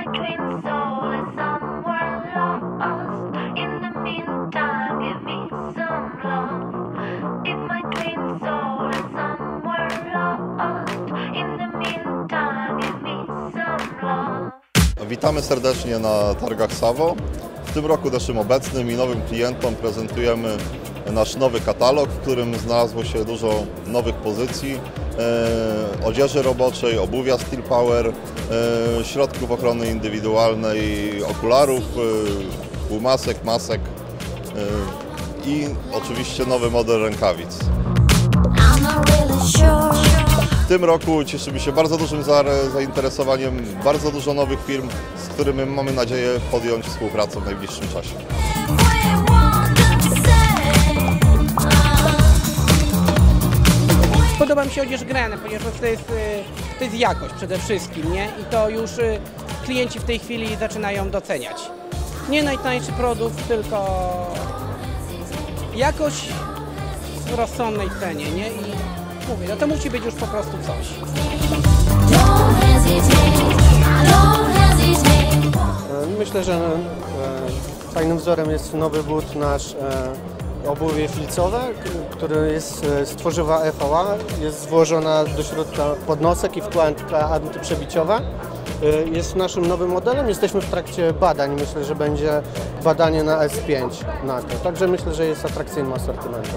my twin soul is somewhere lost, in the meantime give me some love. If my twin soul is somewhere lost, in the meantime give me some love. Witamy serdecznie na targach SAWO. W tym roku naszym obecnym i nowym klientom prezentujemy nasz nowy katalog, w którym znalazło się dużo nowych pozycji, odzieży roboczej, obuwia Steel Power, środków ochrony indywidualnej, okularów, półmasek, masek i oczywiście nowy model rękawic. W tym roku cieszymy się bardzo dużym zainteresowaniem, bardzo dużo nowych firm, z którymi mamy nadzieję podjąć współpracę w najbliższym czasie. Podoba mi się odzież Grene, ponieważ to jest jakość przede wszystkim, nie? I to już klienci w tej chwili zaczynają doceniać. Nie najtańszy produkt, tylko jakość w rozsądnej cenie, nie? I mówię, no to musi być już po prostu coś. Myślę, że fajnym wzorem jest nowy but nasz obuwie flicowe, który jest z tworzywa EVA, jest włożona do środka podnosek i wkładka antyprzebiciowa. Jest naszym nowym modelem, jesteśmy w trakcie badań, myślę, że będzie badanie na S5 na to, także myślę, że jest atrakcyjnym asortymentem.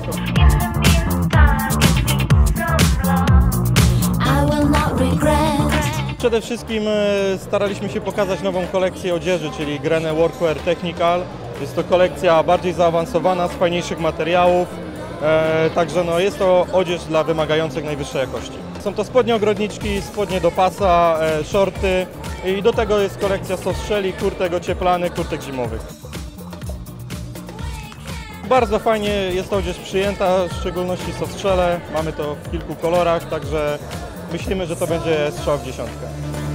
Przede wszystkim staraliśmy się pokazać nową kolekcję odzieży, czyli Grene Workwear Technical. Jest to kolekcja bardziej zaawansowana, z fajniejszych materiałów, także no, jest to odzież dla wymagających najwyższej jakości. Są to spodnie ogrodniczki, spodnie do pasa, shorty i do tego jest kolekcja sostrzeli, kurtek ocieplanych, kurtek zimowych. Bardzo fajnie jest to odzież przyjęta, w szczególności sostrzele. Mamy to w kilku kolorach, także myślimy, że to będzie strzał w dziesiątkę.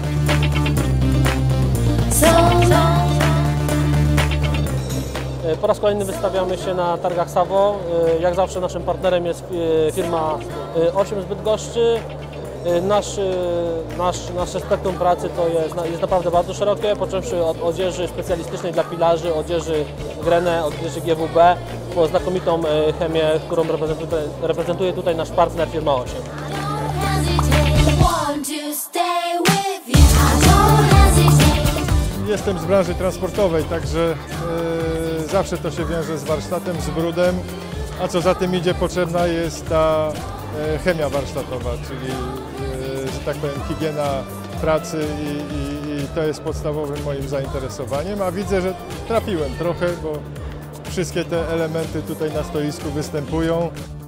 Po raz kolejny wystawiamy się na targach SAWO. Jak zawsze naszym partnerem jest firma 8 z Bydgoszczy. Nasze spektrum pracy to jest naprawdę bardzo szerokie, począwszy od odzieży specjalistycznej dla pilarzy, odzieży Grene, odzieży GWB, po znakomitą chemię, którą reprezentuje tutaj nasz partner firma 8. Jestem z branży transportowej, także zawsze to się wiąże z warsztatem, z brudem, a co za tym idzie, potrzebna jest ta chemia warsztatowa, czyli, że tak powiem, higiena pracy i to jest podstawowym moim zainteresowaniem, a widzę, że trafiłem trochę, bo wszystkie te elementy tutaj na stoisku występują.